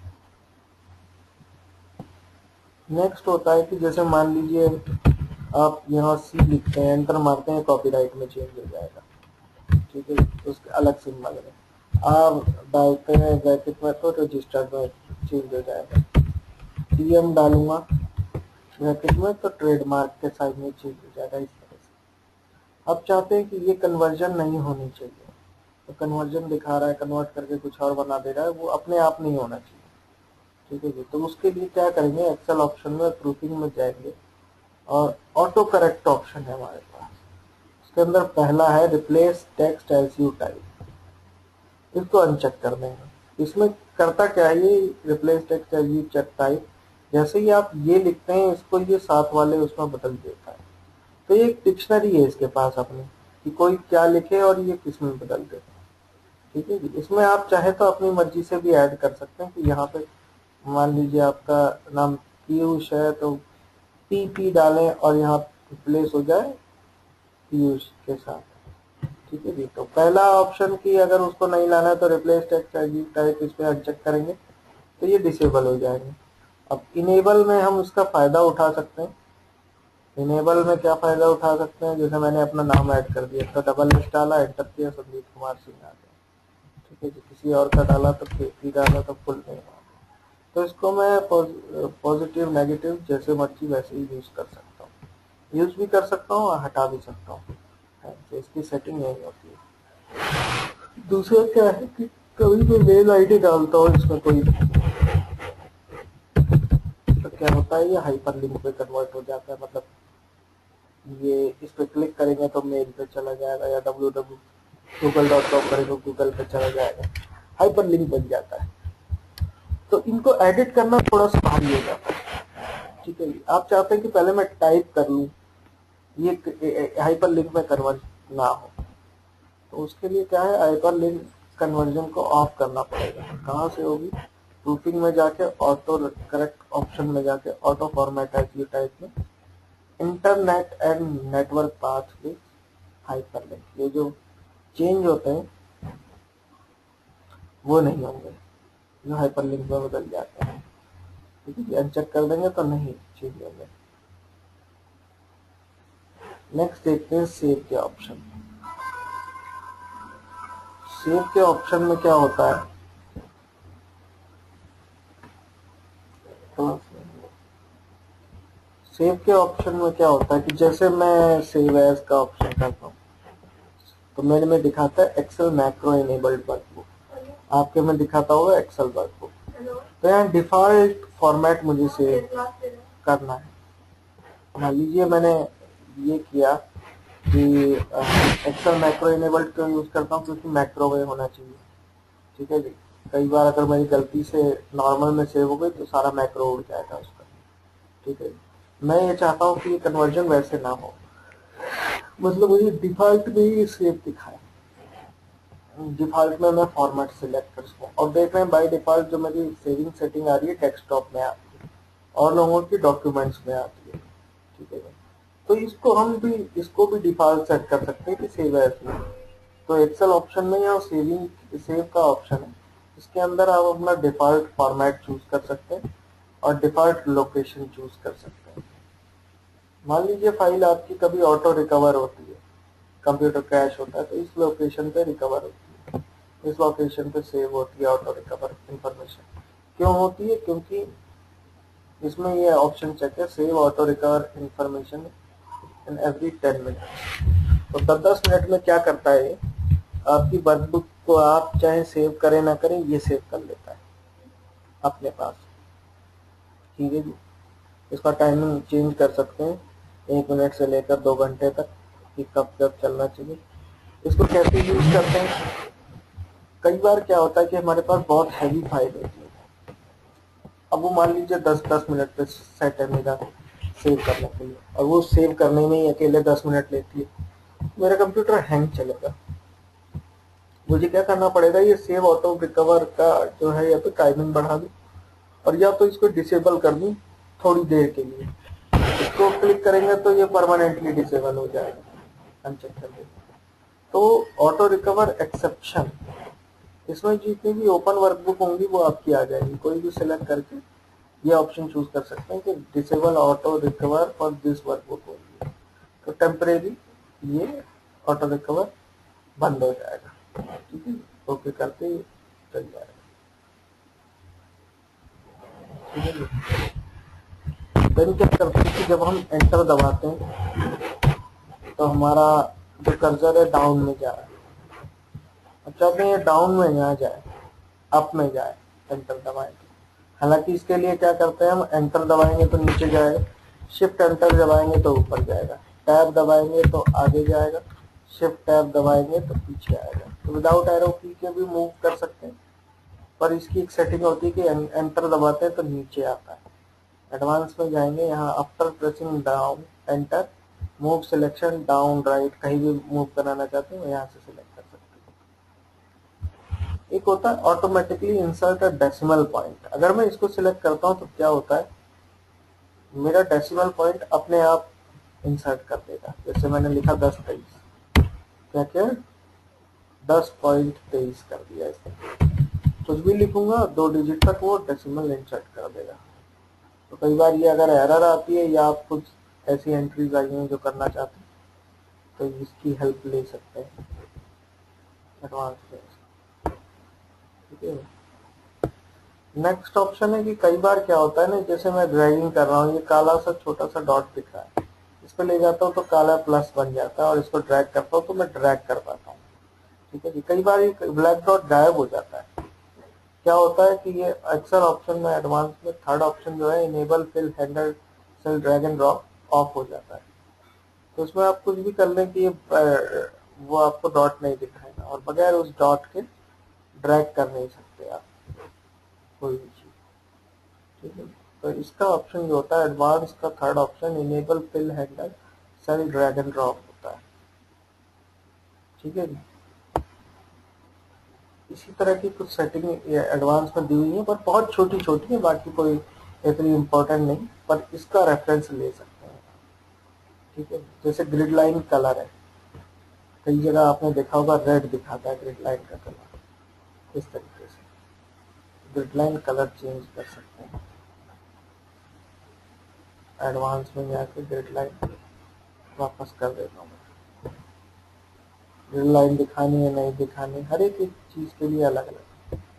नेक्स्ट होता है कि जैसे मान लीजिए आप यहाँ सी लिखते हैं, एंटर मारते हैं, कॉपीराइट में चेंज हो जाएगा, ठीक है, उसके अलग सिंबल में आप डालते हैं ब्रैकेट में तो रजिस्टर्ड में चेंज हो जाएगा। टीएम डालूंगा ब्रैकेट में तो ट्रेडमार्क के साइड में चेंज हो जाएगा। इस तरह से आप चाहते हैं कि ये कन्वर्जन नहीं होनी चाहिए, तो कन्वर्जन दिखा रहा है, कन्वर्ट करके कुछ और बना दे रहा है, वो अपने आप नहीं होना चाहिए, ठीक है जी। तो उसके लिए क्या करेंगे, एक्सेल ऑप्शन में प्रूफिंग में जाएंगे और ऑटो करेक्ट ऑप्शन है हमारे पास। उसके अंदर पहला है replace text as you type, इसको अनचेक कर देंगे। इसमें करता क्या है ये replace text as you check type, जैसे ही आप ये लिखते हैं इसको ये साथ वाले उसमें बदल देता है। तो ये एक डिक्शनरी है इसके पास अपनी कि कोई क्या लिखे और ये किस में बदल देता है, ठीक है जी। इसमें आप चाहे तो अपनी मर्जी से भी ऐड कर सकते हैं कि यहाँ पे मान लीजिए आपका नाम पीयूष है तो पी डालें और यहाँ रिप्लेस हो जाए पीयूष के साथ, ठीक है जी। तो पहला ऑप्शन की अगर उसको नहीं लाना है तो रिप्लेस टेक्स्ट एज टाइप इस पे अनचेक करेंगे तो ये डिसेबल हो जाएंगे। अब इनेबल में हम इसका फायदा उठा सकते हैं। इनेबल में क्या फायदा उठा सकते हैं, जैसे मैंने अपना नाम ऐड कर दिया तो डबल एस डाला, एंटर किया, संदीप कुमार सिंह आ गया, ठीक है जी। किसी और का डाला तो पी डाला तो फुल नेम आ गया। तो इसको मैं पॉजिटिव नेगेटिव जैसे मर्जी वैसे ही यूज कर सकता हूँ, यूज भी कर सकता हूँ और हटा भी सकता हूँ, तो इसकी सेटिंग यही होती है। दूसरा क्या है कि कभी भी मेल आईडी डालता हूँ इसमें कोई, तो क्या होता है ये हाइपरलिंक पे कन्वर्ट हो जाता है, मतलब ये इस पे क्लिक करेंगे तो मेल पे चला जाएगा या www.google.com करेंगे गूगल पे चला जाएगा, हाइपरलिंक बन जाता है। तो इनको एडिट करना थोड़ा सा भारी हो जाता है, ठीक है। आप चाहते हैं कि पहले मैं टाइप कर लूँ, ये हाइपरलिंक में कन्वर्ट ना हो, तो उसके लिए क्या है, हाइपरलिंक कन्वर्जन को ऑफ करना पड़ेगा। कहाँ से होगी, प्रूफिंग में जाके ऑटो करेक्ट ऑप्शन में जाके auto format as you type में internet and network path with hyperlink, ये जो चेंज होते हैं वो नहीं होंगे, जो हाइपरलिंक में बदल जाते हैं, ठीक है। अनचेक कर देंगे तो नहीं चेंज होंगे। नेक्स्ट देखते हैं सेव के ऑप्शन। सेव के ऑप्शन में क्या होता है, सेव के ऑप्शन में क्या होता है कि जैसे मैं सेव एज का ऑप्शन करता हूँ तो मेरे में दिखाता है एक्सेल मैक्रो इनेबल्ड वर्कबुक, आपके में दिखाता होगा एक्सेल वर्कबुक। तो यहाँ डिफॉल्ट फॉर्मेट मुझे सेव करना है। मान लीजिए मैंने ये किया कि एक्सेल मैक्रो इनेबल्ड क्यों यूज करता हूँ, क्योंकि मैक्रो में होना चाहिए, ठीक है जी। कई बार अगर मेरी गलती से नॉर्मल में सेव हो गई तो सारा मैक्रो उड़ जाएगा उसका, ठीक है। मैं ये चाहता हूँ कि ये कन्वर्जन वैसे ना हो, मतलब मुझे डिफॉल्ट में ही सेव दिखाए, डिफॉल्ट में मैं फॉर्मेट सिलेक्ट कर सकूँ। और देख रहे हैं बाय डिफॉल्ट जो मेरी सेविंग सेटिंग आ रही है डेस्कटॉप में आती है और लोगों की डॉक्यूमेंट्स में आती है, ठीक है। तो इसको भी डिफॉल्ट सेट कर सकते हैं कि सेव एज में। तो एक्सेल ऑप्शन में या सेव का ऑप्शन है, इसके अंदर आप अपना डिफॉल्ट फॉर्मेट चूज कर सकते हैं और डिफॉल्ट लोकेशन चूज कर सकते हैं। मान लीजिए फाइल आपकी कभी ऑटो रिकवर होती है, कंप्यूटर क्रैश होता है तो इस लोकेशन पे रिकवर होती है, इस लोकेशन पे सेव होती है ऑटो रिकवर इंफॉर्मेशन। क्यों होती है, क्योंकि इसमें ये ऑप्शन चेक है, save auto recover information in every 10 minute. तो 10-10 मिनट में क्या करता है, आपकी वर्कबुक को आप चाहे सेव करें ना करें ये सेव कर लेता है अपने पास, ठीक है जी। इसका टाइमिंग चेंज कर सकते हैं 1 मिनट से लेकर 2 घंटे तक कि कब कब चलना चाहिए। इसको कैसे यूज करते हैं, कई बार क्या होता है कि हमारे पास बहुत हैवी फाइल होती है, अब वो मान लीजिए 10-10 मिनट पे सेट है मेरा सेव करने के लिए, और वो सेव करने में ही अकेले 10 मिनट लेती है, मेरा कंप्यूटर हैंग चलेगा। मुझे क्या करना पड़ेगा, ये सेव ऑटो रिकवर का जो है या तो टाइमिंग बढ़ा दूं और या तो इसको डिसेबल कर दूं थोड़ी देर के लिए। इसको क्लिक करेंगे तो ये परमानेंटली डिसेबल हो जाएगा, अनचेक कर देंगे। तो ऑटो रिकवर एक्सेप्शन इसमें जितनी भी ओपन वर्कबुक होंगी वो आपकी आ जाएगी, कोई भी सिलेक्ट करके ये ऑप्शन चूज कर सकते हैं कि disable auto recover for this workbook होगी, तो टेम्परेरी ये ऑटो रिकवर बंद हो जाएगा। ठीक है, ओके करते ही चल जाएगा। ठीक है जी। देन क्या करते हैं कि जब हम एंटर दबाते हैं तो हमारा जो कर्सर है डाउन में जा रहा है। अब चाहते हैं ये डाउन में ना जाए, अप में जाए, एंटर दबाएंगे। हालांकि इसके लिए क्या करते हैं हम, एंटर दबाएंगे तो नीचे जाएगा, शिफ्ट एंटर दबाएंगे तो ऊपर जाएगा, टैब दबाएंगे तो आगे जाएगा, शिफ्ट टैब दबाएंगे तो पीछे आएगा। तो विदाउट एरो की के भी मूव कर सकते हैं, पर इसकी एक सेटिंग होती है कि एंटर दबाते हैं तो नीचे आता है। एडवांस में जाएंगे, यहाँ after pressing down enter move selection down right, कहीं भी मूव कराना चाहते हैं यहाँ से सिलेक्ट कर सकते हैं। एक होता है automatically insert a decimal point. अगर मैं इसको सिलेक्ट करता हूँ तो क्या होता है, मेरा डेसिमल पॉइंट अपने आप इंसर्ट कर देगा। जैसे मैंने लिखा 1023, क्या क्या 10.23 कर दिया इसने। कुछ भी लिखूंगा 2 डिजिट तक वो डेसिमल इंसर्ट कर देगा। तो कई बार ये अगर एरर आती है या आप कुछ ऐसी एंट्रीज आई हैं जो करना चाहते हैं तो इसकी हेल्प ले सकते हैं एडवांस में। ठीक है, नेक्स्ट ऑप्शन है कि कई बार क्या होता है ना, जैसे मैं ड्रैगिंग कर रहा हूँ, ये काला सा छोटा सा डॉट दिख रहा है, इस पे ले जाता हूँ तो काला प्लस बन जाता है, और इसको ड्रैग करता हूँ तो मैं ड्रैग कर पाता हूँ। ठीक है जी, कई बार ये ब्लैक डॉट गायब हो जाता है। क्या होता है कि ये एक्सेल ऑप्शन में एडवांस में थर्ड ऑप्शन जो है enable fill handle cell drag and drop off हो जाता है। तो इसमें आप कुछ भी कर लें कि ये वो आपको डॉट नहीं दिखाएगा, और बगैर उस डॉट के ड्रैग कर नहीं सकते आप कोई भी चीज। ठीक है, तो इसका ऑप्शन जो होता है एडवांस का third option enable fill handle cell drag and drop होता है। ठीक है जी, इसी तरह की कुछ सेटिंग एडवांस में दी हुई है, पर बहुत छोटी छोटी है, बाकी कोई इतनी इम्पोर्टेंट नहीं, पर इसका रेफरेंस ले सकते हैं। ठीक है, जैसे ग्रिड लाइन कलर है, कई जगह आपने देखा होगा रेड दिखाता है ग्रिड लाइन का कलर, इस तरीके से ग्रिड लाइन कलर चेंज कर सकते हैं। एडवांस में जाके ग्रिड लाइन वापस कर देता हूँ, ग्रिड लाइन दिखानी है नहीं दिखानी, हर एक चीज के लिए अलग अलग।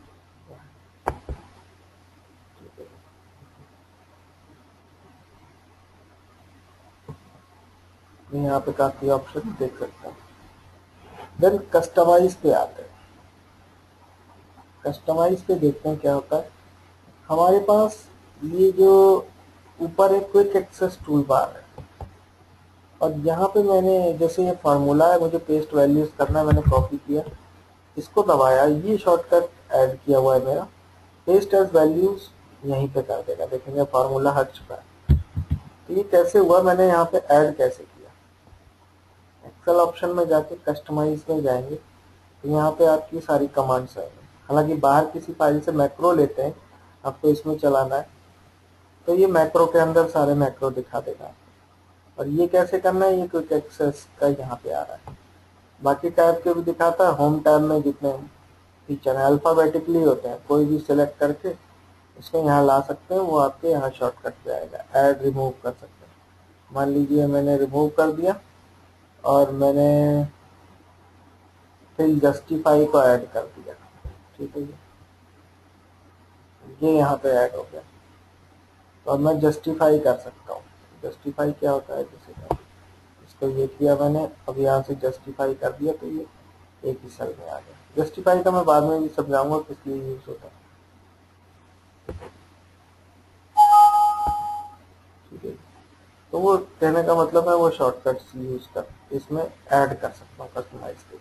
यहाँ पे काफी ऑप्शन देख सकते हैं। देन कस्टमाइज पे आते हैं। कस्टमाइज पे देखते हैं क्या होता है। हमारे पास ये जो ऊपर एक क्विक एक्सेस टूल बार है, और यहाँ पे मैंने जैसे ये फार्मूला है, मुझे पेस्ट वैल्यूज करना है, मैंने कॉपी किया, इसको दबाया, ये शॉर्टकट ऐड किया हुआ है मेरा, पेस्ट एज वैल्यूज यहीं पे कर देगा। देखेंगे फार्मूला हट चुका है। तो ये कैसे हुआ, मैंने यहाँ पे ऐड कैसे किया, एक्सेल ऑप्शन में जाके कस्टमाइज में जाएंगे तो यहाँ पे आपकी सारी कमांड्स आएंगी। हालांकि बाहर किसी फाइल से मैक्रो लेते हैं, आपको इसमें चलाना है तो ये मैक्रो के अंदर सारे मैक्रो दिखा देगा। और ये कैसे करना है, ये क्विक एक्सेस का यहाँ पे आ रहा है। बाकी टैब के भी दिखाता है, होम टैब में जितने फीचर है अल्फाबेटिकली होते हैं, कोई भी सिलेक्ट करके इसको यहाँ ला सकते हैं, वो आपके यहाँ शॉर्टकट पे आएगा। ऐड रिमूव कर सकते हैं, मान लीजिए मैंने रिमूव कर दिया और मैंने फिर जस्टिफाई को ऐड कर दिया। ठीक है, ये यहाँ पे ऐड हो गया, तो अब मैं जस्टिफाई कर सकता हूँ। जस्टिफाई क्या होता है, जैसे इसको ये किया मैंने, अब यहाँ से जस्टिफाई कर दिया तो ये एक ही सेल में आ गया। जस्टिफाई का मैं बाद में भी समझाऊंगा किस लिए यूज होता है। ठीक है, तो वो कहने का मतलब है वो शॉर्टकट्स यूज कर इसमें ऐड कर सकता हूँ कस्टमाइज के।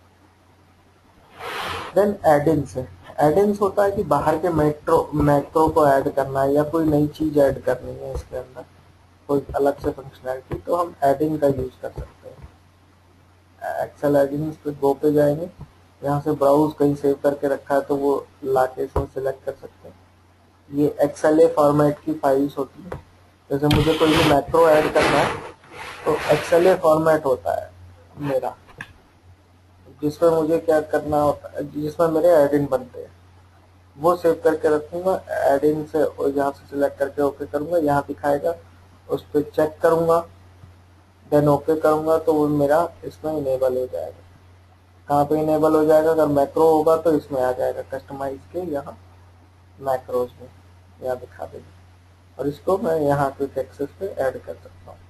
देन एडिंग्स है। एडिंग्स होता है कि बाहर के मैक्रो को ऐड करना है या कोई नई चीज ऐड करनी है इसके अंदर, कोई अलग से फंक्शनैलिटी, तो हम एडिंग का यूज कर सकते हैं। एक्सेल एडिंग्स पे गो पे जाएंगे, यहाँ से ब्राउज कहीं सेव करके रखा है तो वो लाके इसमें सिलेक्ट कर सकते हैं। ये एक्सएलए फॉर्मेट की फाइल्स होती है, जैसे मुझे कोई भी मैक्रो ऐड करना है तो एक्सएलए फॉर्मेट होता है मेरा, जिसमें मुझे क्या करना होता है, जिसमें मेरे ऐड इन बनते हैं, वो सेव करके रखूंगा। ऐड इन से और यहाँ से सिलेक्ट करके ओके करूंगा, यहाँ दिखाएगा, उस पर चेक करूंगा, देन ओके करूंगा तो वो मेरा इसमें इनेबल हो जाएगा। कहाँ पे इनेबल हो जाएगा? अगर मैक्रो होगा तो इसमें आ जाएगा कस्टमाइज के यहाँ मैक्रोज में, यहाँ दिखा देगा, और इसको मैं यहाँ क्विक एक्सेस पे ऐड कर सकता हूँ।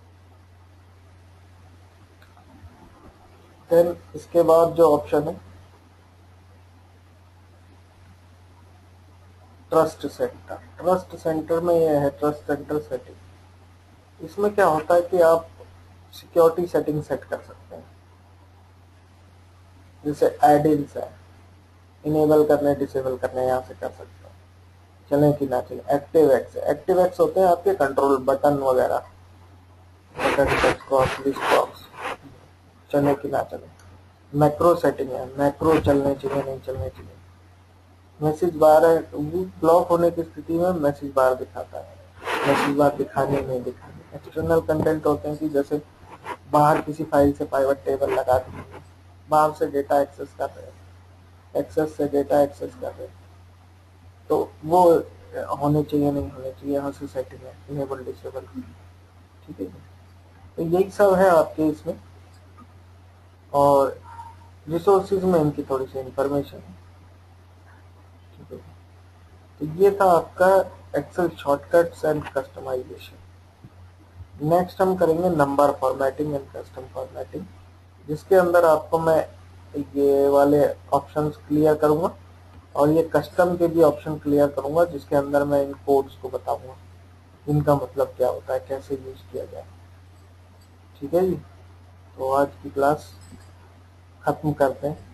देन इसके बाद जो ऑप्शन है ट्रस्ट सेंटर, ट्रस्ट सेंटर में यह है ट्रस्ट सेंटर सेटिंग। इसमें क्या होता है कि आप सिक्योरिटी सेटिंग सेट कर सकते हैं, जैसे एड इन्स है, इनेबल करने डिसेबल करने यहाँ से कर सकते हैं, चले कि ना चले। एक्टिव एक्स है, एक्टिव एक्स होते हैं आपके कंट्रोल बटन वगैरह, button text box, list box, चले कि ना चले। मैक्रो सेटिंग है, मैक्रो चलने चाहिए नहीं चलने चाहिए। मैसेज बार है, ब्लॉक होने की स्थिति में मैसेज बार दिखाता है, मैसेज बार दिखाने नहीं दिखाने। एक्सटर्नल कंटेंट होते हैं कि जैसे बाहर किसी फाइल से पाइवट टेबल लगा दी, बाहर से डेटा एक्सेस कर रहे हैं, एक्सेस से डेटा एक्सेस कर रहे हैं, तो वो होने चाहिए नहीं होने चाहिए, यहाँ से सेटिंग है इनेबल डिसेबल। ठीक है, तो यही सब है आपके इसमें, और रिसोर्सेज में इनकी थोड़ी सी इंफॉर्मेशन है। ठीक है, तो ये था आपका Excel shortcuts and customization. Next हम करेंगे number formatting and custom formatting, जिसके अंदर आपको मैं ये वाले ऑप्शंस क्लियर करूंगा और ये कस्टम के भी ऑप्शन क्लियर करूंगा, जिसके अंदर मैं इन कोड्स को बताऊंगा इनका मतलब क्या होता है, कैसे यूज किया जाए। ठीक है जी, तो आज की क्लास खत्म करते हैं।